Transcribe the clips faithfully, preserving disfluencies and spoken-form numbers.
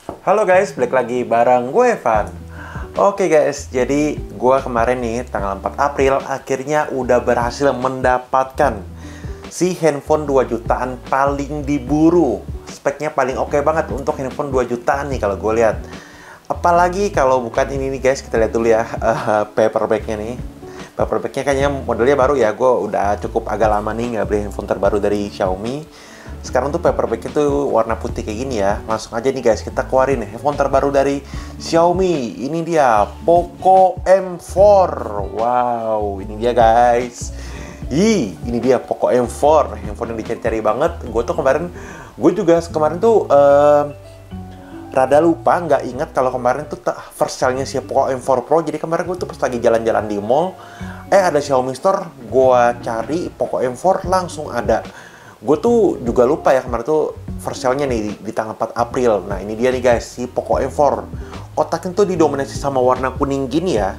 Halo guys, balik lagi bareng gue Evan. Oke guys, jadi gue kemarin nih tanggal empat April akhirnya udah berhasil mendapatkan si handphone dua jutaan paling diburu. Speknya paling oke banget untuk handphone dua jutaan nih kalau gue lihat. Apalagi kalau bukan ini nih guys, kita lihat dulu ya uh, paperbacknya nih. Paperbacknya kayaknya modelnya baru ya, gue udah cukup agak lama nih nggak beli handphone terbaru dari Xiaomi. Sekarang tuh paperback itu warna putih kayak gini ya. Langsung aja nih guys, kita keluarin handphone terbaru dari Xiaomi. Ini dia Poco M four. Wow, ini dia guys. Ih, ini dia Poco M four. Handphone yang dicari-cari banget. Gue tuh kemarin, gue juga kemarin tuh uh, rada lupa, nggak ingat kalau kemarin tuh first sale-nya si Poco M four Pro. Jadi kemarin gue tuh pas lagi jalan-jalan di mall, eh ada Xiaomi Store, gue cari Poco M four langsung ada. Gue tuh juga lupa ya kemarin tuh first sale-nya nih di, di tanggal empat April. Nah ini dia nih guys, si Poco M four. Kotaknya tuh didominasi sama warna kuning gini ya.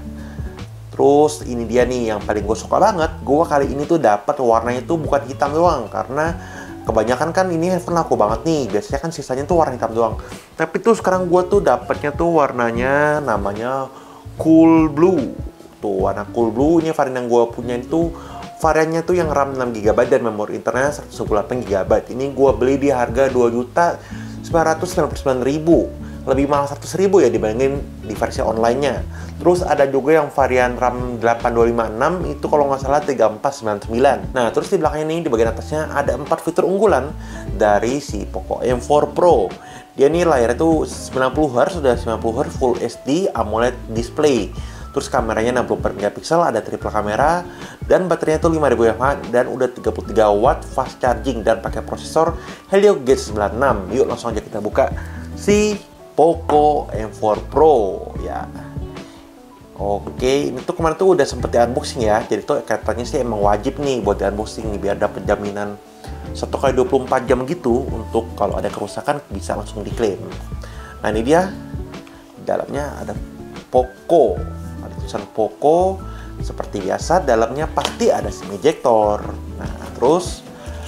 Terus ini dia nih yang paling gue suka banget. Gue kali ini tuh dapat warnanya tuh bukan hitam doang, karena kebanyakan kan ini handphone laku banget nih. Biasanya kan sisanya tuh warna hitam doang. Tapi tuh sekarang gue tuh dapatnya tuh warnanya namanya Cool Blue. Tuh warna Cool Blue ini varian yang gue punya itu. Variannya tuh yang RAM enam giga byte dan memori internal seratus dua puluh delapan giga byte. Ini gue beli di harga dua juta sembilan ratus sembilan puluh sembilan ribu. Lebih mahal seratus ribu ya dibandingin di versi online-nya. Terus ada juga yang varian RAM delapan dua lima enam itu kalau nggak salah tiga empat sembilan sembilan. Nah, terus di belakangnya ini di bagian atasnya ada empat fitur unggulan dari si Poco M four Pro. Dia nih layarnya tuh sembilan puluh hertz, sudah sembilan puluh hertz Full H D AMOLED display. Terus kameranya enam puluh empat megapiksel, ada triple kamera, dan baterainya tuh lima ribu mAh dan udah tiga puluh tiga watt fast charging dan pakai prosesor Helio G sembilan enam. Yuk langsung aja kita buka si Poco M four Pro ya. Oke, ini tuh kemarin tuh udah sempet di unboxing ya. Jadi tuh katanya sih emang wajib nih buat di unboxing nih biar dapat jaminan satu kali dua puluh empat jam gitu untuk kalau ada kerusakan bisa langsung diklaim. Nah, ini dia. Dalamnya ada Poco. Ada tulisan Poco seperti biasa, dalamnya pasti ada SIM ejector. Nah, terus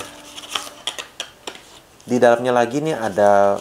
di dalamnya lagi nih ada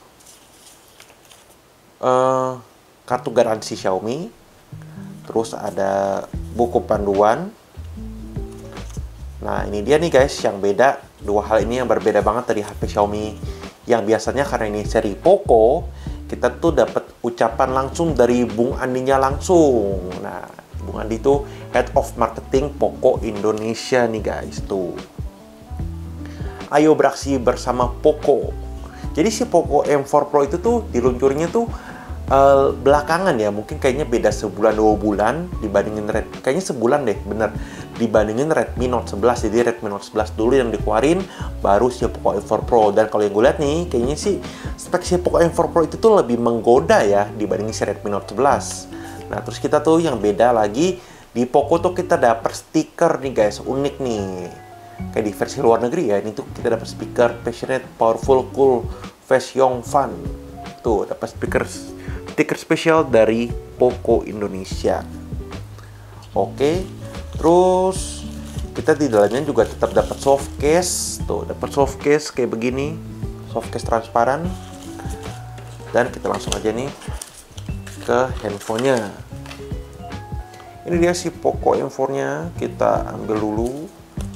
uh, kartu garansi Xiaomi. Terus ada buku panduan. Nah, ini dia nih guys yang beda. Dua hal ini yang berbeda banget dari H P Xiaomi yang biasanya, karena ini seri Poco, kita tuh dapat ucapan langsung dari Bung Andinya langsung. Nah, Bung Andi itu Head of Marketing Poco Indonesia nih guys tuh. Ayo beraksi bersama Poco. Jadi si Poco M four Pro itu tuh diluncurnya tuh uh, belakangan ya. Mungkin kayaknya beda sebulan dua bulan dibandingin Red. Kayaknya sebulan deh, bener. Dibandingin Redmi Note sebelas. Jadi Redmi Note sebelas dulu yang dikeluarin, baru si Poco M four Pro. Dan kalau yang gue lihat nih, kayaknya sih spek si Poco M four Pro itu tuh lebih menggoda ya dibandingin si Redmi Note sebelas. Nah, terus kita tuh yang beda lagi, di Poco tuh kita dapet stiker nih guys, unik nih. Kayak di versi luar negeri ya, ini tuh kita dapat speaker passionate, powerful, cool, fast, young, fun. Tuh, dapat speaker stiker spesial dari Poco Indonesia. Oke, terus kita di dalamnya juga tetap dapat soft case. Tuh, dapat soft case kayak begini, soft case transparan. Dan kita langsung aja nih ke handphonenya. Ini dia si Poco M four-nya, kita ambil dulu.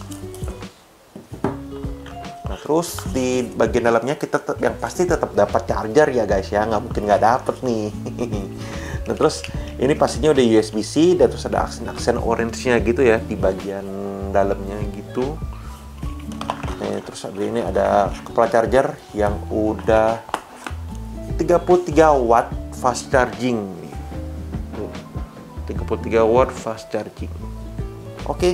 Nah, terus di bagian dalamnya kita tetap, yang pasti tetap dapat charger ya guys ya, nggak mungkin nggak dapet nih. Nah, terus ini pastinya udah U S B C dan terus ada aksen-aksen orange-nya gitu ya di bagian dalamnya gitu. Nah, terus ada ini ada kepala charger yang udah tiga puluh tiga watt fast charging. tiga puluh tiga watt fast charging. Oke.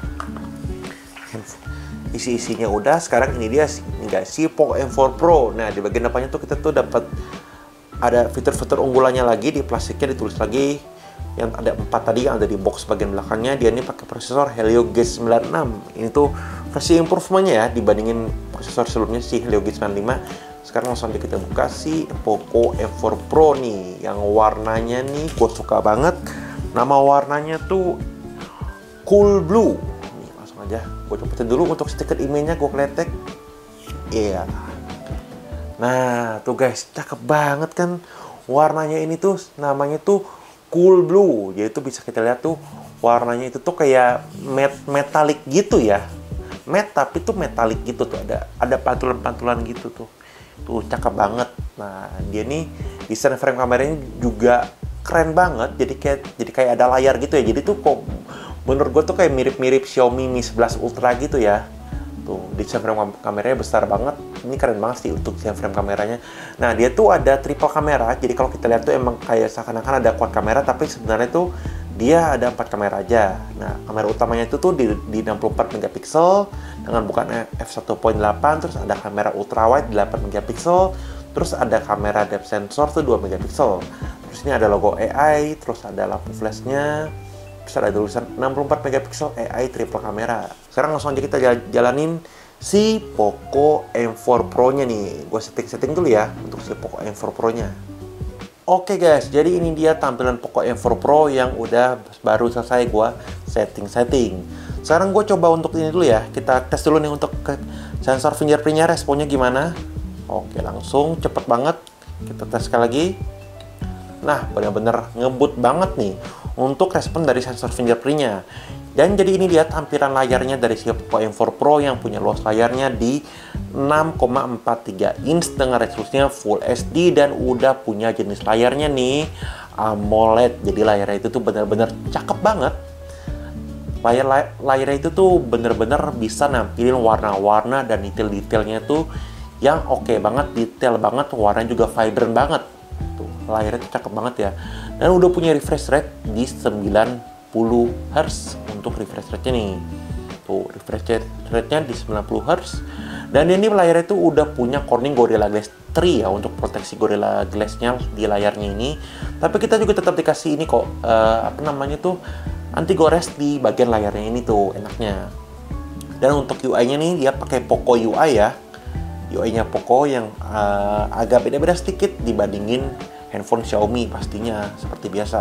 Isi-isinya udah. Sekarang ini dia ini guys, si Poco M four Pro. Nah, di bagian depannya tuh kita tuh dapat ada fitur-fitur unggulannya lagi. Di plastiknya ditulis lagi yang ada empat tadi yang ada di box bagian belakangnya. Dia ini pakai prosesor Helio G sembilan enam. Ini tuh versi improvement-nya ya dibandingin prosesor sebelumnya si Helio G sembilan lima. Sekarang langsung aja kita buka si Poco M four Pro nih, yang warnanya nih gue suka banget. Nama warnanya tuh Cool Blue. Nih, langsung aja gue copotin dulu untuk stiker emailnya, gue kletek. Iya. Yeah. Nah, tuh guys, cakep banget kan. Warnanya ini tuh namanya tuh cool blue. Jadi tuh bisa kita lihat tuh warnanya itu tuh kayak met metalik gitu ya. Matte tapi tuh metalik gitu tuh, ada ada pantulan-pantulan gitu tuh. Tuh cakep banget. Nah, dia nih desain frame kameranya juga keren banget. Jadi kayak jadi kayak ada layar gitu ya. Jadi tuh kok menurut gue tuh kayak mirip-mirip Xiaomi Mi sebelas Ultra gitu ya. Tuh, desain frame kameranya besar banget. Ini keren banget sih untuk desain frame kameranya. Nah, dia tuh ada triple kamera. Jadi kalau kita lihat tuh emang kayak seakan-akan ada quad kamera, tapi sebenarnya tuh dia ada empat kamera aja. Nah, kamera utamanya itu tuh di, di enam puluh empat megapiksel dengan bukaan f satu koma delapan, terus ada kamera ultra wide delapan megapiksel, terus ada kamera depth sensor tuh dua megapiksel. Terus ini ada logo A I, terus ada lampu flashnya. Terus ada tulisan enam puluh empat megapiksel A I triple kamera. Sekarang langsung aja kita jalanin si Poco M empat Pro-nya nih. Gue setting-setting dulu ya untuk si Poco M empat Pro-nya. Oke guys, jadi ini dia tampilan Poco M empat Pro yang udah baru selesai gue setting-setting. Sekarang gue coba untuk ini dulu ya. Kita tes dulu nih untuk ke sensor fingerprint-nya, responnya gimana. Oke, langsung cepet banget. Kita tes sekali lagi. Nah, benar-benar ngebut banget nih untuk respon dari sensor fingerprint-nya. Dan jadi ini dia tampilan layarnya dari si Poco M empat Pro yang punya luas layarnya di enam koma empat tiga inch dengan resolusinya Full H D dan udah punya jenis layarnya nih AMOLED. Jadi layarnya itu tuh benar-benar cakep banget. Layar lay layarnya itu tuh bener-bener bisa nampilin warna-warna dan detail-detailnya tuh yang oke okay banget, detail banget, warnanya juga vibrant banget. Tuh, layarnya tuh cakep banget ya. Dan udah punya refresh rate di sembilan puluh hertz untuk refresh rate-nya nih. Tuh, refresh rate-nya di sembilan puluh hertz. Dan ini layarnya itu udah punya Corning Gorilla Glass tiga ya untuk proteksi Gorilla Glass-nya di layarnya ini. Tapi kita juga tetap dikasih ini kok, uh, apa namanya tuh, anti gores di bagian layarnya ini tuh enaknya. Dan untuk U I-nya nih dia pakai Poco U I ya. U I-nya Poco yang uh, agak beda-beda sedikit dibandingin handphone Xiaomi pastinya seperti biasa.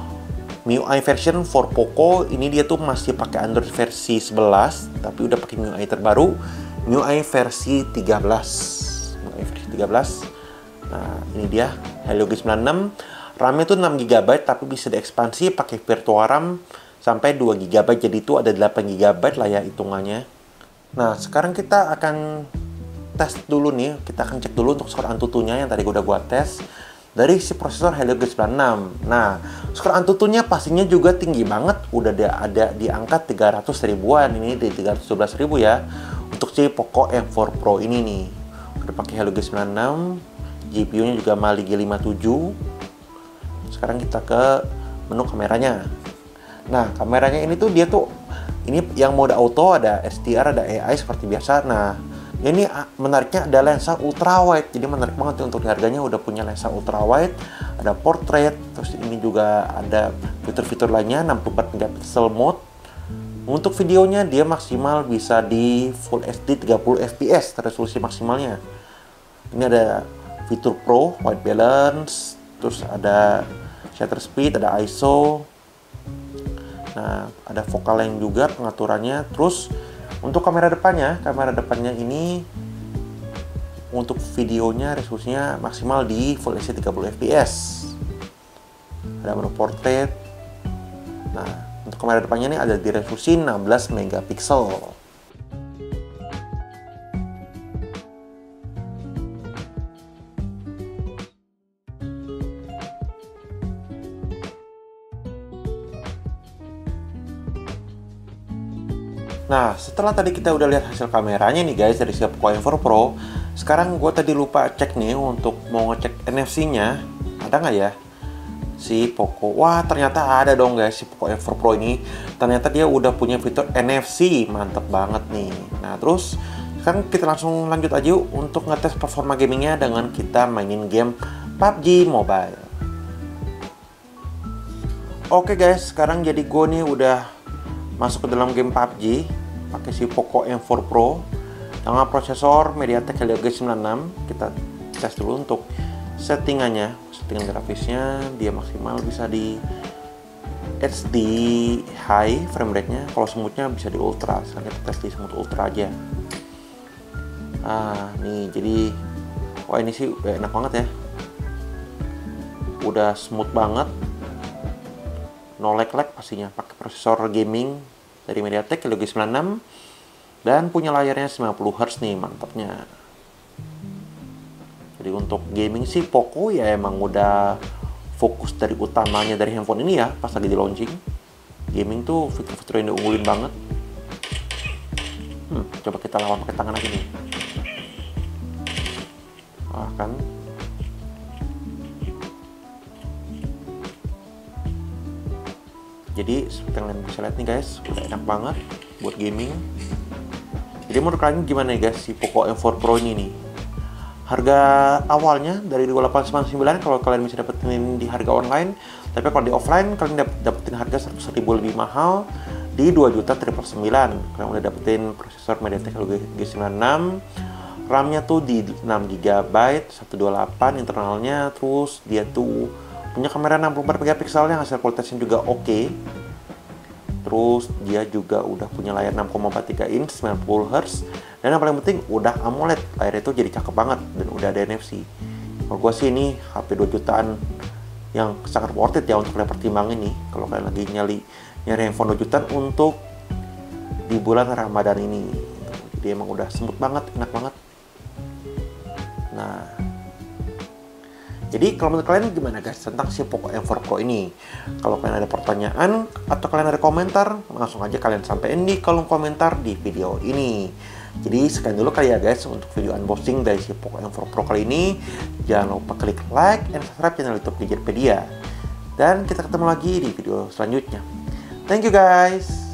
M I U I version for Poco ini dia tuh masih pakai Android versi sebelas, tapi udah pakai M I U I terbaru, M I U I versi tiga belas. M I U I versi tiga belas. Nah, ini dia Helio G sembilan enam. RAM-nya tuh enam giga byte tapi bisa diekspansi pakai virtual RAM sampai dua giga byte, jadi itu ada delapan giga byte lah ya hitungannya. Nah, sekarang kita akan tes dulu nih, kita akan cek dulu untuk skor Antutunya yang tadi udah gua tes dari si prosesor Helio G sembilan enam. Nah, skor Antutunya pastinya juga tinggi banget, udah ada, ada di angka tiga ratus ribuan, ini di tiga ratus dua belas ribu ya untuk si Poco M empat Pro ini nih. Udah pakai Helio G sembilan enam, G P U-nya juga Mali G lima tujuh. Sekarang kita ke menu kameranya. Nah, kameranya ini tuh dia tuh ini yang mode auto, ada S D R, ada A I seperti biasa. Nah, ini menariknya ada lensa ultra wide. Jadi menarik banget untuk harganya udah punya lensa ultra wide, ada portrait, terus ini juga ada fitur-fitur lainnya enam puluh empat megapiksel mode. Untuk videonya dia maksimal bisa di Full H D tiga puluh F P S resolusi maksimalnya. Ini ada fitur Pro, white balance, terus ada shutter speed, ada I S O. Nah, ada focal length juga pengaturannya. Terus untuk kamera depannya, kamera depannya ini untuk videonya resolusinya maksimal di Full H D tiga puluh F P S. Ada menu portrait. Nah, untuk kamera depannya ini ada di resolusi enam belas megapiksel. Nah, setelah tadi kita udah lihat hasil kameranya nih guys dari si Poco M empat Pro, sekarang gue tadi lupa cek nih untuk mau ngecek N F C-nya, ada nggak ya si Poco? Wah, ternyata ada dong guys si Poco M empat Pro ini. Ternyata dia udah punya fitur N F C, mantep banget nih. Nah, terus sekarang kita langsung lanjut aja yuk untuk ngetes performa gamingnya dengan kita mainin game P U B G Mobile. Oke guys, sekarang jadi gue nih udah masuk ke dalam game P U B G pakai si Poco M empat Pro dengan prosesor MediaTek Helio G sembilan enam. Kita tes dulu untuk settingannya, settingan grafisnya dia maksimal bisa di H D high frame rate-nya, kalau smooth-nya bisa di ultra. Sekarang kita tes di smooth ultra aja. Ah, nih jadi Wah, ini sih udah enak banget ya. Udah smooth banget. No lag-lag pastinya. Pakai prosesor gaming dari MediaTek Helio G sembilan enam. Dan punya layarnya sembilan puluh hertz nih, mantapnya. Jadi untuk gaming sih Poco ya emang udah fokus dari utamanya dari handphone ini ya, pas lagi di launching. Gaming tuh fitur-fitur yang diunggulin banget. Hmm, coba kita lawan pakai tangan aja nih. Wah, kan. Jadi seperti yang kalian bisa lihat nih guys, udah enak banget buat gaming. Jadi menurut kalian gimana nih guys si Poco M empat Pro ini nih? Harga awalnya dari dua ribu delapan ratus sembilan puluh sembilan kalau kalian bisa dapetin di harga online, tapi kalau di offline kalian dap dapetin harga seratus ribu lebih mahal di dua juta sembilan puluh sembilan. Kalian udah dapetin prosesor MediaTek Helio G sembilan enam, RAM-nya tuh di enam giga byte, seratus dua puluh delapan internalnya, terus dia tuh punya kamera enam puluh empat megapiksel yang hasil kualitasnya juga oke. Okay. Terus dia juga udah punya layar enam koma empat tiga inch sembilan puluh hertz, dan yang paling penting udah AMOLED. Layarnya itu jadi cakep banget dan udah ada N F C. Kalau gue sih ini H P dua jutaan yang sangat worth it ya untuk kalian pertimbangin nih kalau kalian lagi nyari nyari handphone dua jutaan untuk di bulan Ramadan ini. Jadi emang udah smooth banget, enak banget. Nah, jadi kalau menurut kalian gimana guys tentang si Poco M empat Pro ini? Kalau kalian ada pertanyaan atau kalian ada komentar, langsung aja kalian sampaikan di kolom komentar di video ini. Jadi sekian dulu kali ya guys untuk video unboxing dari si Poco M empat Pro kali ini. Jangan lupa klik like dan subscribe channel YouTube Gadgetpedia. Dan kita ketemu lagi di video selanjutnya. Thank you guys.